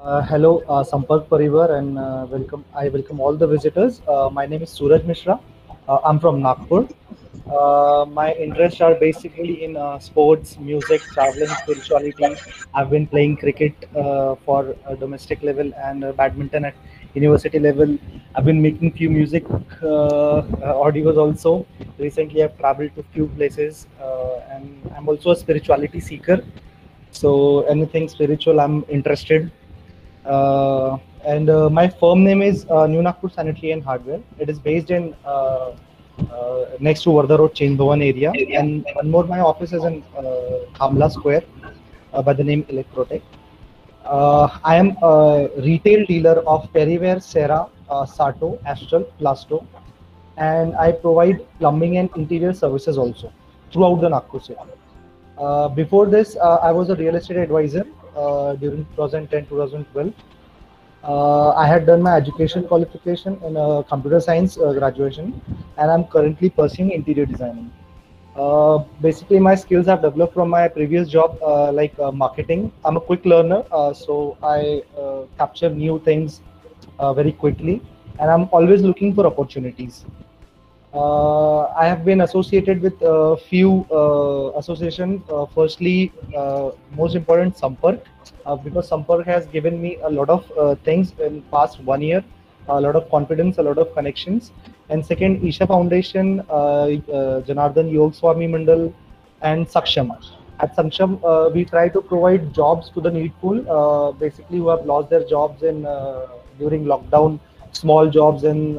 Hello, Sampark Parivar, and welcome. I welcome all the visitors. My name is Suraj Mishra. I'm from Nagpur. My interests are basically in sports, music, traveling, spirituality. I've been playing cricket for domestic level and badminton at university level. I've been making few music audios also. Recently, I've traveled to few places, and I'm also a spirituality seeker. So anything spiritual, I'm interested. And my firm name is New Nagpur Sanitary and Hardware. It is based in next to Vardha Road, Chain Bhavan area. And one more, my office is in Khamla Square by the name Electrotech. I am a retail dealer of Perriware, Serra, Sato, Astral, Plasto, and I provide plumbing and interior services also throughout the Nagpur city. Before this, I was a real estate advisor during 2010 2012. I had done my education qualification in computer science graduation, and I'm currently pursuing interior designing. Basically, my skills I've developed from my previous job, like marketing. I'm a quick learner, so I capture new things very quickly, and I'm always looking for opportunities. I have been associated with a few associations. Firstly, most important, Sampark, because Sampark has given me a lot of things in past 1 year, a lot of confidence, a lot of connections. And second, Isha Foundation, Janardhan Yog Swami Mandal, and Saksham. At Saksham, we try to provide jobs to the needful, basically who have lost their jobs in during lockdown, small jobs, and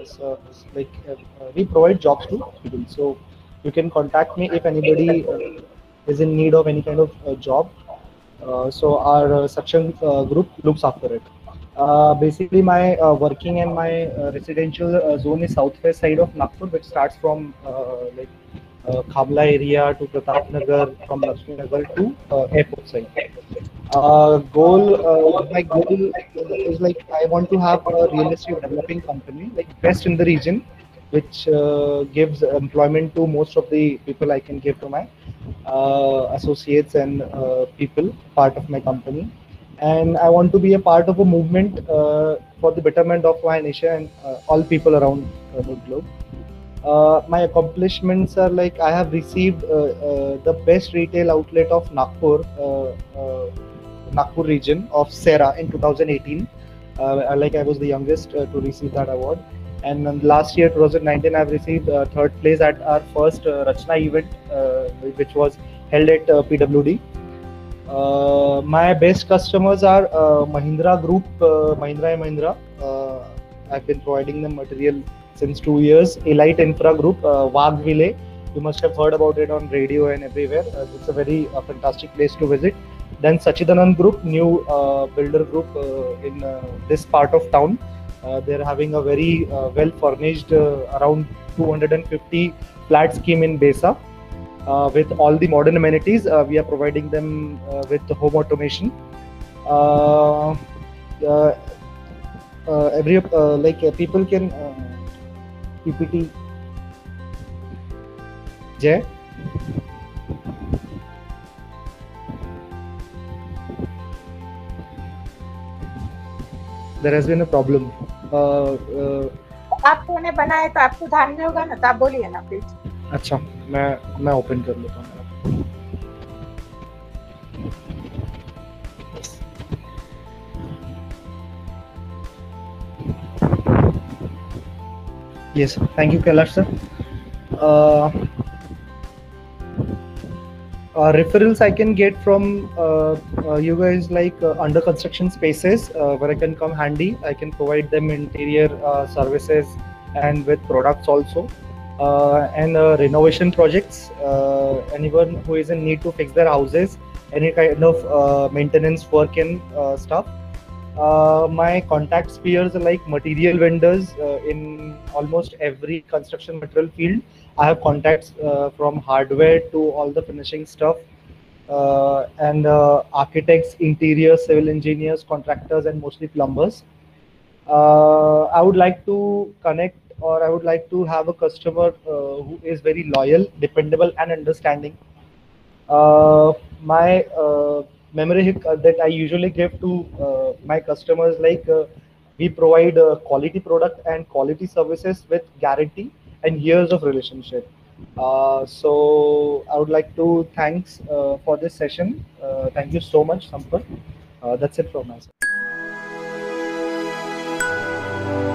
we provide jobs to people. So you can contact me if anybody is in need of any kind of job. So our section group looks after it. Basically, my working and my residential zone is southwest side of Nagpur, which starts from Khavla area to Pratap Nagar, from Lakshmi Nagar to airport side. My goal is like I want to have a real estate developing company, like best in the region, which gives employment to most of the people I can give to my associates and people part of my company. And I want to be a part of a movement for the betterment of my nation and all people around the globe. My accomplishments are like I have received the best retail outlet of Nagpur region of Serra in 2018. Like I was the youngest to receive that award. And last year, 2019, I've received third place at our first Rachna event, which was held at PWD. My best customers are Mahindra Group, Mahindra and Mahindra. I've been providing them material since 2 years. Elite Infra Group, Wagville. You must have heard about it on radio and everywhere. It's a very fantastic place to visit. Then Sachidanand Group, new builder group in this part of town. They're having a very well furnished around 250 flat scheme in Besa. With all the modern amenities, we are providing them with home automation. Uh, uh, every people can PPT. Jay, there has been a problem. आपने बनाया तो आपको ध्यान में होगा ना, तो आप बोलिए ना प्लीज. अच्छा, मैं ओपन कर लेता हूँ. Yes, thank you, Kailash sir. Referrals I can get from you guys, like under construction spaces where I can come handy. I can provide them interior services and with products also. And renovation projects, anyone who is in need to fix their houses, any kind of maintenance work and stuff. My contact spheres are like material vendors in almost every construction material field. I have contacts from hardware to all the finishing stuff, and architects, interior, civil engineers, contractors, and mostly plumbers. I would like to connect, or I would like to have a customer who is very loyal, dependable, and understanding. My memory that I usually give to my customers, like we provide quality product and quality services with guarantee and years of relationship. So I would like to thanks for this session. Thank you so much, Sampath. That's it from my side.